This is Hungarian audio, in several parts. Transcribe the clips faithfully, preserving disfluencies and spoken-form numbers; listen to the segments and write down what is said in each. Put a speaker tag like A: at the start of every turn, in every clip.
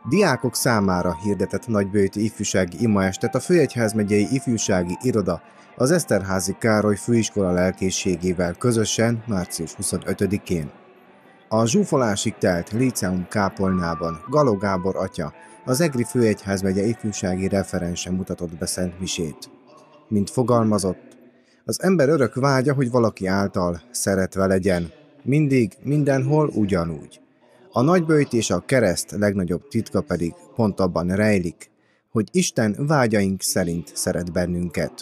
A: Diákok számára hirdetett nagybőti ifjúsági imaestet a Főegyházmegyei Ifjúsági Iroda az Eszterházy Károly Főiskola lelkészségével közösen március huszonötödikén. A zsúfolásig telt líceum kápolnában Galó Gábor atya, az Egri Főegyházmegye ifjúsági referense mutatott be szent misét. Mint fogalmazott, az ember örök vágya, hogy valaki által szeretve legyen, mindig, mindenhol ugyanúgy. A nagyböjt és a kereszt legnagyobb titka pedig pont abban rejlik, hogy Isten vágyaink szerint szeret bennünket.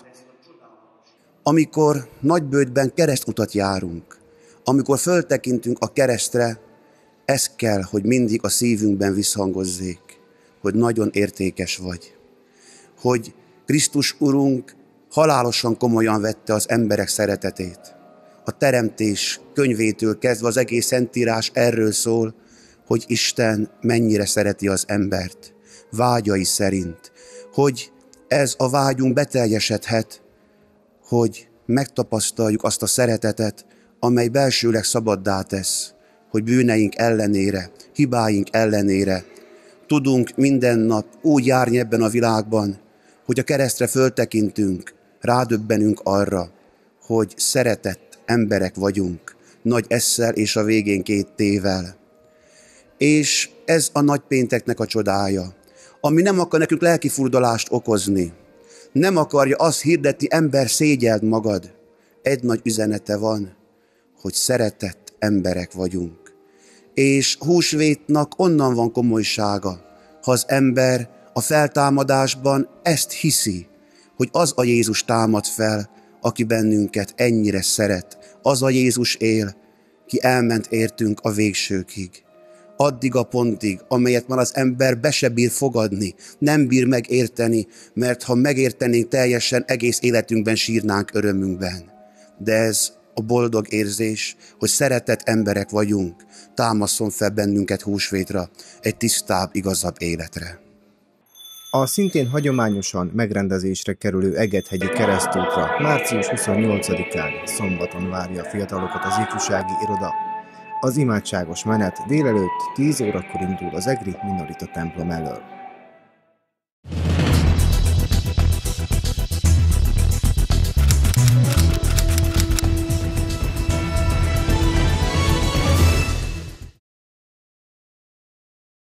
B: Amikor nagyböjtben keresztutat járunk, amikor föltekintünk a keresztre, ez kell, hogy mindig a szívünkben visszhangozzék, hogy nagyon értékes vagy. Hogy Krisztus Urunk halálosan komolyan vette az emberek szeretetét. A teremtés könyvétől kezdve az egész Szentírás erről szól, hogy Isten mennyire szereti az embert, vágyai szerint, hogy ez a vágyunk beteljesedhet, hogy megtapasztaljuk azt a szeretetet, amely belsőleg szabaddá tesz, hogy bűneink ellenére, hibáink ellenére tudunk minden nap úgy járni ebben a világban, hogy a keresztre föltekintünk, rádöbbenünk arra, hogy szeretett emberek vagyunk, nagy esszel és a végén két tével. És ez a nagypénteknek a csodája, ami nem akar nekünk lelki furdalást okozni, nem akarja azt hirdetni, ember, szégyeld magad. Egy nagy üzenete van, hogy szeretett emberek vagyunk. És húsvétnak onnan van komolysága, ha az ember a feltámadásban ezt hiszi, hogy az a Jézus támad fel, aki bennünket ennyire szeret. Az a Jézus él, ki elment értünk a végsőkig. Addig a pontig, amelyet már az ember be se bír fogadni, nem bír megérteni, mert ha megértenénk teljesen, egész életünkben sírnánk örömünkben. De ez a boldog érzés, hogy szeretett emberek vagyunk, támaszon fel bennünket húsvétra, egy tisztább, igazabb életre.
A: A szintén hagyományosan megrendezésre kerülő Egethegyi keresztútra március huszonnyolcadikán szombaton várja a fiatalokat az ifjúsági iroda. Az imádságos menet délelőtt tíz órakor indul az egri minorita templom elől.